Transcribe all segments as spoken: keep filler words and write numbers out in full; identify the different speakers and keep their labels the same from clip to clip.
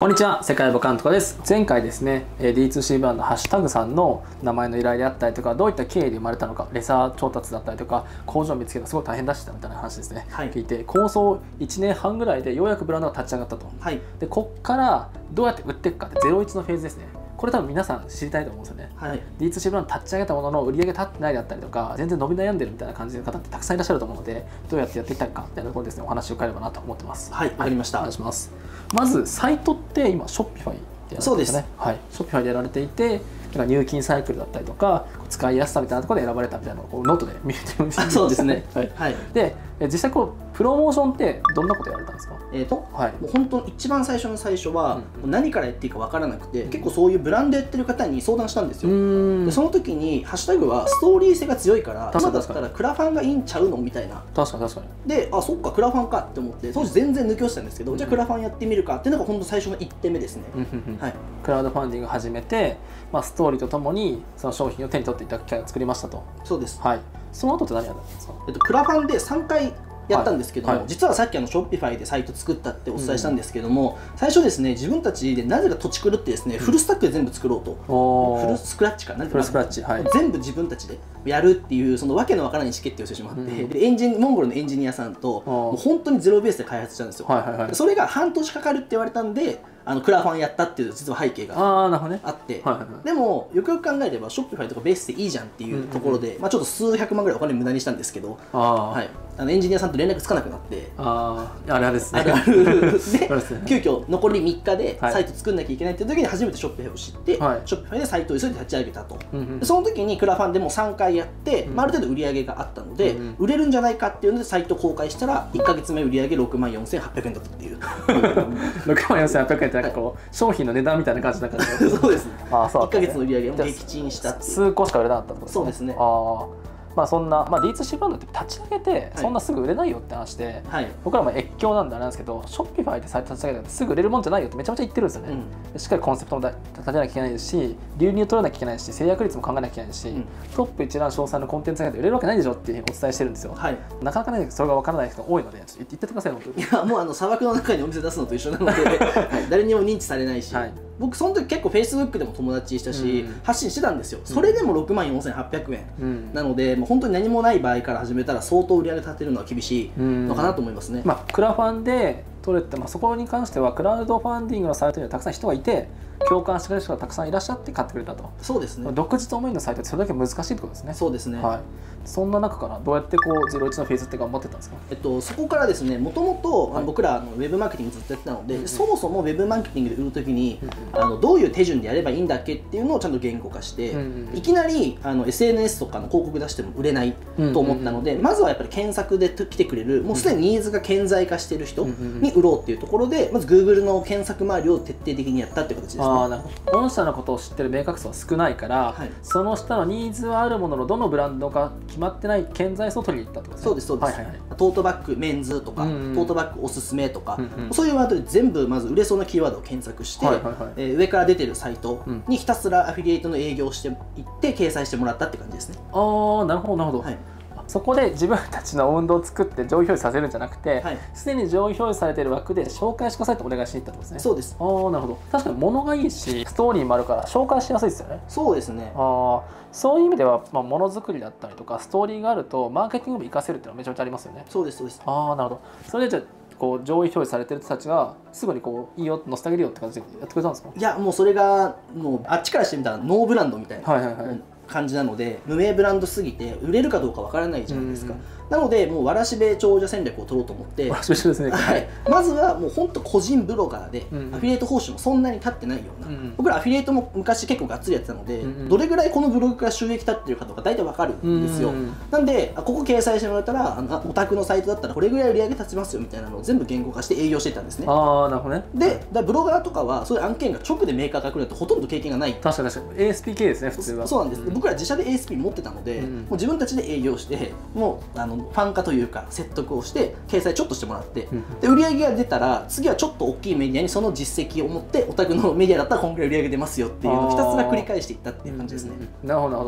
Speaker 1: こんにちは、世界ボカントコです。前回ですね、ディーツーシー ブランドハッシュタグさんの名前の由来であったりとか、どういった経緯で生まれたのか、レザー調達だったりとか、工場を見つけたすごい大変だしたみたいな話ですね、はい、聞いて、構想いちねんはんぐらいでようやくブランドが立ち上がったと。はい、でこっからどうやって売っていくかってゼロイチのフェーズですね。これ多分皆さん知りたいと思うんですよね。はい、ディーツーシー ブランド立ち上げたものの売り上げ立ってないだったりとか、全然伸び悩んでるみたいな感じの方ってたくさんいらっしゃると思うので、どうやってやっていきたいかみたいなところですね、お話を伺えればなと思ってます。
Speaker 2: はい、わかりました。
Speaker 1: お願いします。まずサイトって今ショッピファイでやられてますね。はい、ショッピファイでやられていて、入金サイクルだったりとか使いやすさみたいなところで選ばれたみたいなのをこうノートで見れてるんです。
Speaker 2: そうですね。
Speaker 1: はい。はい、で実際こうプロモーションってどんなことやられたんですか？
Speaker 2: えっと、はい、もう本当一番最初の最初は何からやっていいかわからなくて、結構そういうブランドやってる方に相談したんですよ。でその時にハッシュタグはストーリー性が強いから今だったらクラファンがいいんちゃうのみたいな。
Speaker 1: 確かに確かに。
Speaker 2: で、あ、そっかクラファンかって思って当時全然抜き落ちたんですけど、じゃあクラファンやってみるかっていうのが本当最初のいってんめですね。
Speaker 1: はい、クラウドファンディング始めて、まあ、ストーリーとともにその商品を手に取っていただく機会を作りましたと。
Speaker 2: そうです。
Speaker 1: はい。その後って何やったんですか？
Speaker 2: えっとクラファンでさんかいやったんですけども、はいはい、実はさっきあのショッピファイでサイト作ったってお伝えしたんですけども、うん、最初ですね自分たちでなぜか土地狂ってですね、うん、フルスタックで全部作ろうと、フルスクラッチかな、フルスクラッチ、はい、全部自分たちでやるっていうそのわけのわからない意思決定をしてしまって、うん、でエンジンモンゴルのエンジニアさんともう本当にゼロベースで開発したんですよ。それが半年かかるって言われたんであのクラファンやったっていう実は背景があって、でもよくよく考えればショッピファイとかベースでいいじゃんっていうところで、まあちょっと数百万ぐらいお金無駄にしたんですけど、はい、あのエンジニアさんと連絡つかなくなって、
Speaker 1: あああれですね、
Speaker 2: あるあるで急遽残りみっかでサイト作んなきゃいけないっていう時に初めてショッピファイを知って、はい、ショッピファイでサイトを急いで立ち上げたと。でその時にクラファンでもさんかいやって、まあ、ある程度売り上げがあったので、売れるんじゃないかっていうのでサイト公開したらいっかげつめ売り上げろくまんよんせんはっぴゃくえんだったっていう
Speaker 1: ろくまんよんせんはっぴゃくえんってなんかこう商品の値段みたいな感じだから
Speaker 2: そうですね。あ、そう。いっかげつの売り上げを撃沈したっていう。
Speaker 1: 数個しか売れなかったってことですね。
Speaker 2: そうですね。
Speaker 1: ああ。まあそんな、まあ、ディーツーシー ブランドって立ち上げてそんなすぐ売れないよって話で、はい、僕らも越境なんであれなんですけど、ショッピファイでサイト立ち上げてすぐ売れるもんじゃないよってめちゃめちゃ言ってるんですよね。うん、しっかりコンセプトも立てなきゃいけないですし、流入取らなきゃいけないし、制約率も考えなきゃいけないし、うん、トップ一覧詳細のコンテンツが売れるわけないでしょっていうふうにお伝えしてるんですよ。はい、なかなかねそれが分からない人が多いので、ちょっと言ってください本当に。
Speaker 2: いやもうあの砂漠の中にお店出すのと一緒なので、はい、誰にも認知されないし。はい、僕その時結構 フェイスブック でも友達したし、うん、発信してたんですよ。それでもろくまんよんせんはっぴゃくえん、うん、なのでもう本当に何もない場合から始めたら相当売り上げ立てるのは厳しいのかなと思いますね。
Speaker 1: うん、まあ、クラファンで取れて、まあ、そこに関してはクラウドファンディングのサイトにはたくさん人がいて共感してくれる人がたくさんいらっしゃって買ってくれたと。そうですね。独自ドメインのサイトってそれだけ難しいってことですね。
Speaker 2: そうですね。
Speaker 1: はい。そんな中からどうやってこうゼロイチのフェーズって頑張ってたんですか？
Speaker 2: えっとそこからですね、もともと僕らあのウェブマーケティングずっとやってたので、うん、そもそもウェブマーケティングで売るときに、うん、あのどういう手順でやればいいんだっけっていうのをちゃんと言語化して、うん、いきなりあの エスエヌエス とかの広告出しても売れないと思ったので、まずはやっぱり検索で来てくれるもうすでにニーズが顕在化している人に売ろうっていうところで、まず Google の検索周りを徹底的にやったっていう形ですね。あー、なるほど。御社のことを知ってる明確さは少ないから、はい、その下のニーズはあるもののどのブランドか決まってない顕在層を取りに行ったってことですね。そうですそうです。はいはいはい、トートバッグメンズとか、うんうん、トートバッグおすすめとか、うんうん、そういうワードで全部まず売れそうなキーワードを検索して、えー、上から出てるサイトにひたすらアフィリエイトの営業をしていって掲載してもらったって感じですね。
Speaker 1: ああ、なるほどなるほど。はい、そこで自分たちの運動を作って上位表示させるんじゃなくて、すで、はい、に上位表示されている枠で紹介してくださいってお願いしに行ったってことですね。そうです。ああ、なるほど。確かに物がいいしストーリーもあるから紹介しやすいですよね。
Speaker 2: そうですね。
Speaker 1: ああ、そういう意味では、まあ、ものづくりだったりとかストーリーがあるとマーケティングも活かせるっていうのはめちゃめちゃありますよね。
Speaker 2: そうですそうです。
Speaker 1: ああ、なるほど。それでじゃあこう上位表示されてる人たちがすぐにこういいよ載せてあげるよって感じでやってくれたんですか？
Speaker 2: いやもうそれがもうあっちからしてみたらノーブランドみたいな。はいはいはい。感じなので無名ブランドすぎて売れるかどうかわからないじゃないですか。なのでもうわらしべ長者戦略を取ろうと思って、
Speaker 1: わらしべですね、
Speaker 2: はい、まずはもう本当個人ブロガーで、うん、アフィリエイト報酬もそんなに立ってないような、うん、僕らアフィリエイトも昔結構がっつりやってたので、うん、どれぐらいこのブログから収益立ってるかとか大体わかるんですよ。うん、なんでここ掲載してもらったらあのお宅のサイトだったらこれぐらい売り上げ立ちますよみたいなのを全部言語化して営業していったんですね。
Speaker 1: ああ、なるほどね。
Speaker 2: でだブロガーとかはそういう案件が直でメーカーから来るとほとんど経験がない。
Speaker 1: 確かに確かに エーエスピー 系ですね普通は。
Speaker 2: そうなんです。うん、僕ら自社で エーエスピー 持ってたので、うん、もう自分たちで営業してもうあのファン化というか説得をして掲載ちょっとしてもらって、うん、で売り上げが出たら次はちょっと大きいメディアにその実績を持ってお宅のメディアだったらこんぐらい売り上げ出ますよっていうのをひたすら繰り返していったっていう感じですね。
Speaker 1: なるほどなるほど。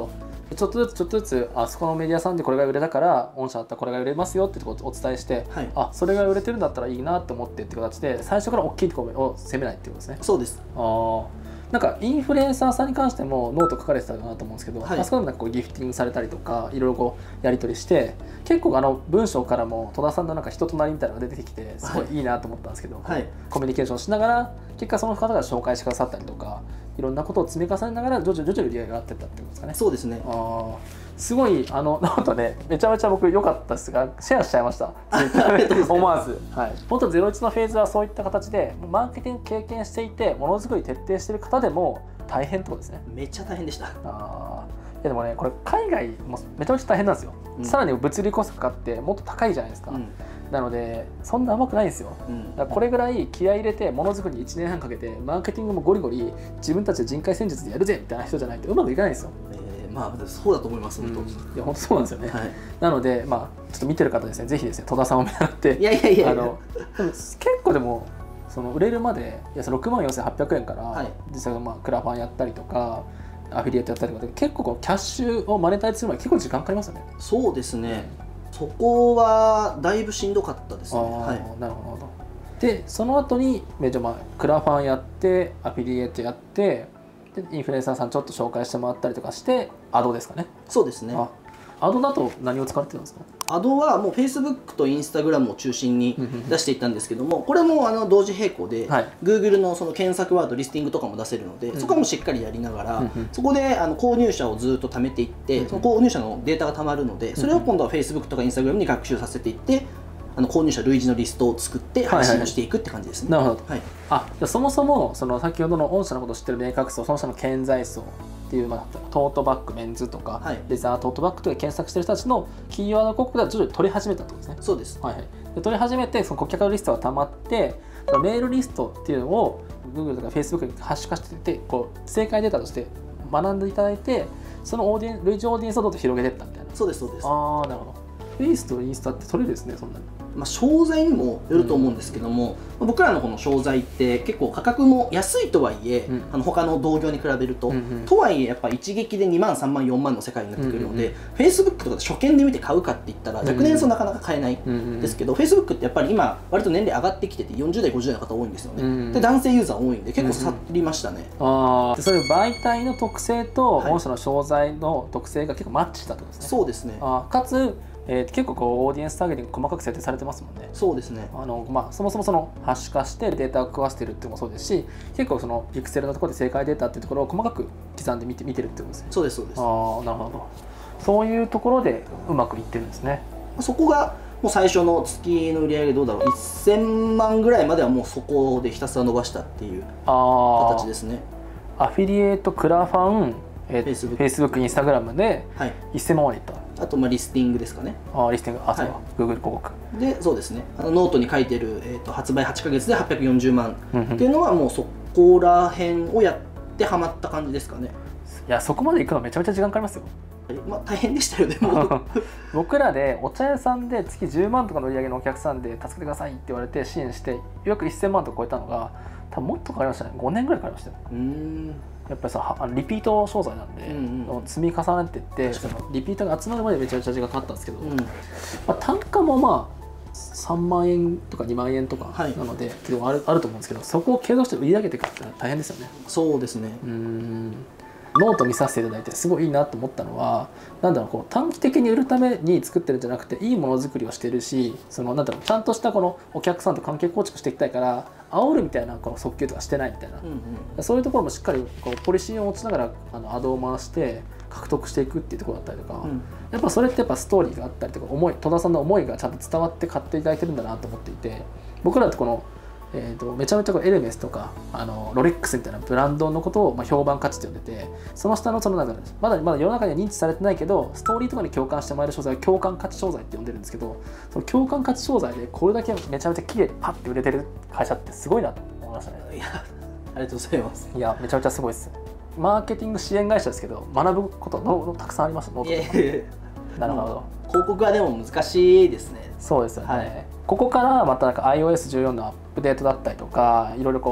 Speaker 1: ちょっとずつちょっとずつあそこのメディアさんでこれが売れたから御社だったらこれが売れますよってところをお伝えして、はい、あそれが売れてるんだったらいいなと思ってって形で最初から大きいところを攻めないっていうことですね。
Speaker 2: そうです。
Speaker 1: あなんかインフルエンサーさんに関してもノート書かれてたかなと思うんですけど、はい、あそこでもなんかこうギフティングされたりとかいろいろこうやり取りして結構あの文章からも戸田さんのなんか人となりみたいなのが出てきてすごいいいなと思ったんですけど、はい、コミュニケーションしながら結果その方が紹介してくださったりとかいろんなことを積み重ねながら徐々に徐々に売り上げが上がっていったってことですかね。
Speaker 2: そうですね。
Speaker 1: あすごいあのノートねめちゃめちゃ僕良かったですがシェアしちゃいました思わず、はい、本当ゼロイチのフェーズはそういった形でマーケティング経験していてものづくり徹底している方でも大変ってことですね。
Speaker 2: めっちゃ大変でした。
Speaker 1: あいやでもねこれ海外もめちゃめちゃ大変なんですよ、うん、さらに物理コストかかってもっと高いじゃないですか、うん、なのでそんな甘くないんですよ、うん、だからこれぐらい気合い入れてものづくりにいちねんはんかけてマーケティングもゴリゴリ自分たちで人海戦術でやるぜみたいな人じゃないとうまくいかないんですよ。
Speaker 2: まあそうだと思います。本当、うん、い
Speaker 1: や本当そうなんですよね。はい、なのでまあちょっと見てる方ですねぜひですね戸田さんを見習って
Speaker 2: いやいやいや
Speaker 1: あのでも結構でもその売れるまでいやそのろくまんよんせんはっぴゃくえんから、はい、実際まあクラファンやったりとかアフィリエイトやったりとかで結構こうキャッシュをマネタイズするまで結構時間かかりますよね。
Speaker 2: そうですね。そこはだいぶしんどかったですね。
Speaker 1: はい、なるほど。でその後にめちゃまあクラファンやってアフィリエイトやってでインフルエンサーさんちょっと紹介してもらったりとかしてアドですかね。
Speaker 2: そうですね。
Speaker 1: アドだと何を使ってるんですか？
Speaker 2: アドはもう Facebook と Instagram を中心に出していったんですけどもこれもあの同時並行で、はい、Google のその検索ワードリスティングとかも出せるので、うん、そこもしっかりやりながら、うん、そこであの購入者をずっと貯めていって、うん、その購入者のデータがたまるのでそれを今度は Facebook とか Instagram に学習させていってあの購入者類似のリストを作って配信をしていくって感じですね。
Speaker 1: なるほど、はい、あじゃあそもそもその先ほどの御社のことを知ってるメーカー層その社の顕在層っていう、まあ、トートバッグメンズとか、はい、レザートートバッグとか検索してる人たちのキーワード広告では徐々に取り始めたってことですね。
Speaker 2: そうです、
Speaker 1: はいはい、で取り始めてその顧客のリストがたまってメールリストっていうのを Google とか Facebook にハッシュ化しててこう正解データとして学んでいただいてそのオーディエン類似オーディエンスをどんどん広げていったみたいな。
Speaker 2: そうですそうです。
Speaker 1: ああなるほど。フェイスとインスタって取れるですねそんなに。
Speaker 2: まあ、商材にもよると思うんですけども、うん、僕らのこの商材って結構価格も安いとはいえ、うん、あの他の同業に比べると、うんうん、とはいえやっぱ一撃でにまんさんまんよんまんの世界になってくるので、うんうん、Facebook とかで初見で見て買うかって言ったら若年層なかなか買えないんですけど、うんうん、Facebook ってやっぱり今割と年齢上がってきててよんじゅう代ごじゅう代の方多いんですよね、うんうん、で男性ユーザー多いんで結構刺さりましたね、
Speaker 1: うんうん、あでそういう媒体の特性と御社の商材の特性が結構マッチしたってことですね。
Speaker 2: そうですね。
Speaker 1: あかつえー、結構こうオーディエンスターゲティング細かく設定されてますもんね。
Speaker 2: そうですね。
Speaker 1: あの、まあ、そもそもその可視化してデータを食わせてるっていうのもそうですし結構そのピクセルのところで正解データっていうところを細かく刻んで見て見てるってことですね。
Speaker 2: そうですそうです。
Speaker 1: ああなるほど。そういうところでうまくいってるんですね。
Speaker 2: そこがもう最初の月の売り上げどうだろうせんまんぐらいまではもうそこでひたすら伸ばしたっていう形ですね。
Speaker 1: アフィリエイトクラファンえー、Facebook、Instagram でせんまんまでいった、
Speaker 2: あとまあリスティングですかね。
Speaker 1: あリスティング、あ、そうか、
Speaker 2: はい、
Speaker 1: Google 広告
Speaker 2: で、そうですね、あのノートに書いてる、えー、と発売はちかげつではっぴゃくよんじゅうまんっていうのはもうそこら辺をやってハマった感じですかね。
Speaker 1: いやそこまでいくのめちゃめちゃ時間かかりますよ。
Speaker 2: まあ大変でしたよでも
Speaker 1: 僕らでお茶屋さんで月じゅうまんとかの売り上げのお客さんで助けてくださいって言われて支援してようやくせんまんとか超えたのが多分もっとかかりましたね。ごねんぐらいかかりましたよ。うーんやっぱりさあのリピート商材なんで、うんうん、積み重ねていってそのリピーターが集まるまでめちゃめちゃ時間かかったんですけど、うんまあ、単価もまあさんまんえんとかにまんえんとかなので、はい、結構あるあると思うんですけどそこを継続して売り上げていくって大変ですよね。
Speaker 2: そうですね。
Speaker 1: うーんノート見させていただいてすごいいいなと思ったのはなんだろうこう短期的に売るために作ってるんじゃなくていいものづくりをしてるしそのなんだろうちゃんとしたこのお客さんと関係構築していきたいから煽るみたいなこの訴求とかしてないみたいな、うんうん、そういうところもしっかりこうポリシーを持ちながらあのアドを回して獲得していくっていうところだったりとか、うん、やっぱそれってやっぱストーリーがあったりとか思い戸田さんの思いがちゃんと伝わって買っていただいてるんだなと思っていて僕らってこのえー、とめちゃめちゃこうエルメスとかあのロレックスみたいなブランドのことをまあ評判価値と呼んでてその下のそのなんかまだまだ世の中には認知されてないけどストーリーとかに共感してもらえる商材は共感価値商材って呼んでるんですけどその共感価値商材でこれだけめちゃめちゃ綺麗にパッて売れてる会社ってすごいなと思いましたね。
Speaker 2: いやありがとうございます。
Speaker 1: いやめちゃめちゃすごいです。マーケティング支援会社ですけど学ぶことのたくさんありましたノートとか。いやいやなるほど。
Speaker 2: 広告はでも難しいですね。
Speaker 1: そうですよね、はい、ここからまたなんか アイオーエスじゅうよん のアップデートだったりとかいろいろこ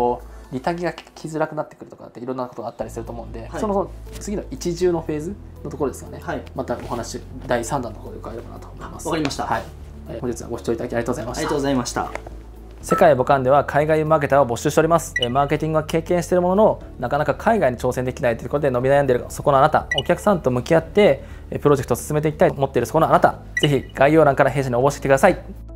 Speaker 1: 利他が来づらくなってくるとかっていろんなことがあったりすると思うんで、
Speaker 2: はい、
Speaker 1: その次の一重のフェーズのところですよね、
Speaker 2: はい、
Speaker 1: またお話だいさんだんのところで伺えればなと思います。
Speaker 2: わかりました、
Speaker 1: はい、本日はご視聴いただきありがとうございました。
Speaker 2: ありがとうございました。
Speaker 1: 世界母艦では海外マーケターを募集しております。マーケティングは経験しているもののなかなか海外に挑戦できないということで伸び悩んでいるそこのあなた、お客さんと向き合ってプロジェクトを進めていきたいと思っているそこのあなた、ぜひ概要欄から弊社に応募してきてください。